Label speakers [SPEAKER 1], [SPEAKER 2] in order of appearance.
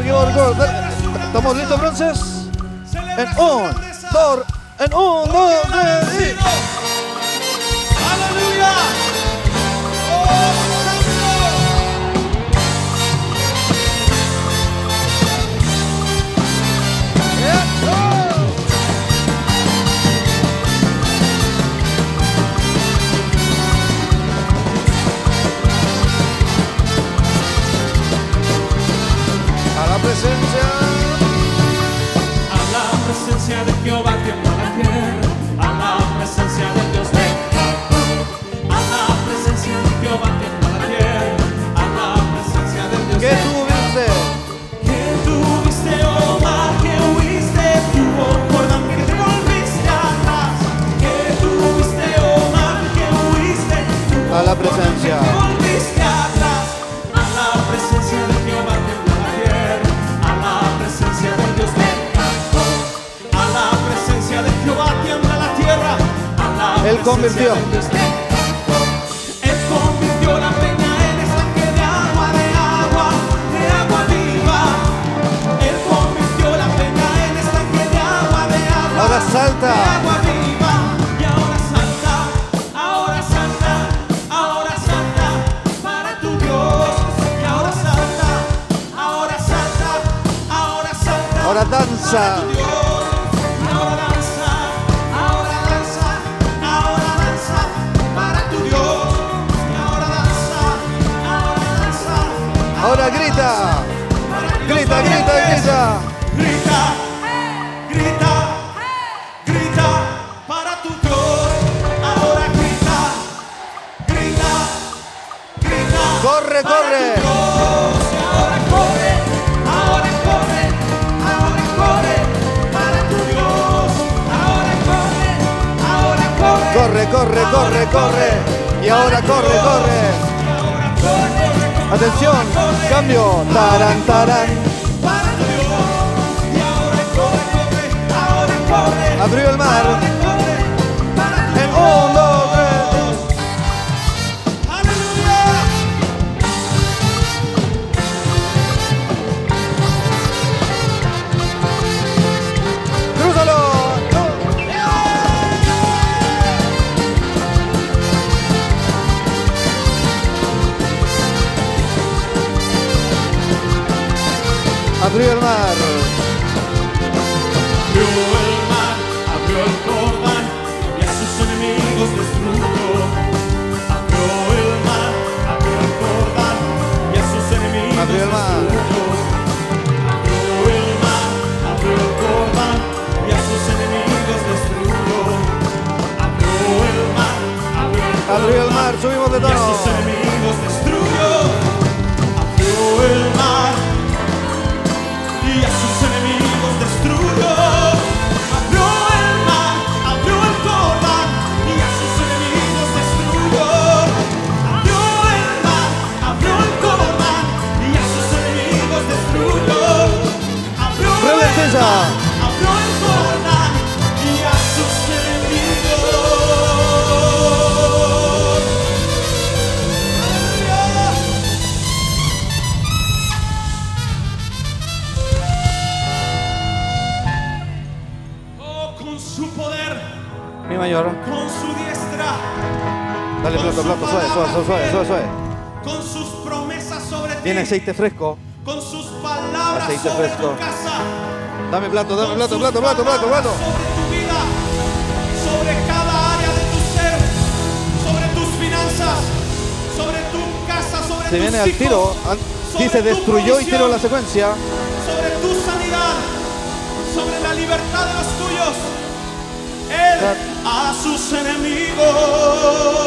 [SPEAKER 1] ¿Estamos listos, bronces? En un, dos, tres, y...
[SPEAKER 2] ¡Aleluya! ¡Oh,
[SPEAKER 1] A la presencia
[SPEAKER 2] de Jehová tiembla la tierra, a la presencia de Dios de Jacob, a la presencia de Jehová tiembla la tierra, a la presencia de Dios
[SPEAKER 1] ¿qué
[SPEAKER 2] de Jacob. ¿Qué tuviste, oh mar, que huiste tú, oh Jordán, que te volviste atrás? ¿Qué tuviste, oh mar, que huiste tú,
[SPEAKER 1] a la
[SPEAKER 2] oh Jordán,
[SPEAKER 1] presencia.
[SPEAKER 2] que te volviste atrás? A la presencia de Jehová tiembla la tierra, a la presencia de Dios de Jacob, a la presencia de Jehová tiembla la tierra, a la
[SPEAKER 1] Él convirtió.
[SPEAKER 2] presencia de Dios de Jacob. Él convirtió la peña en estanque de agua viva. Él convirtió la peña en estanque de agua
[SPEAKER 1] Ahora salta.
[SPEAKER 2] de agua viva. Y ahora salta, ahora salta, ahora salta para tu Dios. Y ahora salta, ahora salta, ahora salta.
[SPEAKER 1] Ahora danza.
[SPEAKER 2] Para tu Dios. Y ahora danza, ahora danza, ahora danza para tu Dios. Y ahora danza, ahora danza.
[SPEAKER 1] Ahora grita. Grita, grita, grita.
[SPEAKER 2] Grita, grita, grita para tu Dios. Ahora grita, grita, grita.
[SPEAKER 1] Corre,
[SPEAKER 2] para
[SPEAKER 1] corre.
[SPEAKER 2] tu Dios. Y ahora corre, ahora corre, ahora corre para tu Dios. Ahora corre, ahora corre.
[SPEAKER 1] Corre, corre, corre, corre. Y ahora corre, corre.
[SPEAKER 2] Y ahora corre.
[SPEAKER 1] Atención, cambio. Tarán, tarán.
[SPEAKER 2] Para tu Dios. Y ahora corre, corre, ahora corre.
[SPEAKER 1] Abrió el mar.
[SPEAKER 2] Ahora corre para tu
[SPEAKER 1] En
[SPEAKER 2] Dios.
[SPEAKER 1] 1, 2, 3.
[SPEAKER 2] ¡Aleluya!
[SPEAKER 1] ¡Crúzalo! Abrió el mar.
[SPEAKER 2] Abrió el mar, abrió el Jordán y a sus enemigos destruyó. Abrió el mar, abrió el Jordán y a sus enemigos
[SPEAKER 1] Abrió el mar.
[SPEAKER 2] destruyó. Abrió el mar, abrió el Jordán y a sus enemigos destruyó. Abrió el mar,
[SPEAKER 1] Abrió el mar, subimos de
[SPEAKER 2] y a
[SPEAKER 1] tono.
[SPEAKER 2] sus enemigos destruyó. Abrió el mar y a sus enemigos destruyó. Abrió el mar, abrió el Jordán y a sus enemigos destruyó. Abrió el mar, abrió el Jordán y a sus enemigos destruyó. Abrió el
[SPEAKER 1] Reverdencia.
[SPEAKER 2] mar, abrió el Jordán y a sus enemigos. Oh, con su poder,
[SPEAKER 1] Mi mayor.
[SPEAKER 2] con su diestra,
[SPEAKER 1] Dale,
[SPEAKER 2] con
[SPEAKER 1] plato,
[SPEAKER 2] su
[SPEAKER 1] plato, suave,
[SPEAKER 2] palabra,
[SPEAKER 1] suave, suave, suave, suave.
[SPEAKER 2] con sus promesas sobre ti,
[SPEAKER 1] Tiene aceite fresco.
[SPEAKER 2] con sus palabras
[SPEAKER 1] Aceite
[SPEAKER 2] sobre
[SPEAKER 1] fresco.
[SPEAKER 2] tu casa,
[SPEAKER 1] Dame plato, dame
[SPEAKER 2] con
[SPEAKER 1] plato,
[SPEAKER 2] sus
[SPEAKER 1] plato, plato, plato,
[SPEAKER 2] palabras
[SPEAKER 1] plato.
[SPEAKER 2] sobre tu vida, sobre cada área de tu ser, sobre tus finanzas, sobre tu casa, sobre
[SPEAKER 1] Se
[SPEAKER 2] tus
[SPEAKER 1] viene al
[SPEAKER 2] hijos,
[SPEAKER 1] tiro.
[SPEAKER 2] sobre
[SPEAKER 1] Dice
[SPEAKER 2] tu
[SPEAKER 1] destruyó y
[SPEAKER 2] provisión,
[SPEAKER 1] tiró la secuencia.
[SPEAKER 2] sobre tu sanidad, sobre la libertad de los tuyos. Él a sus enemigos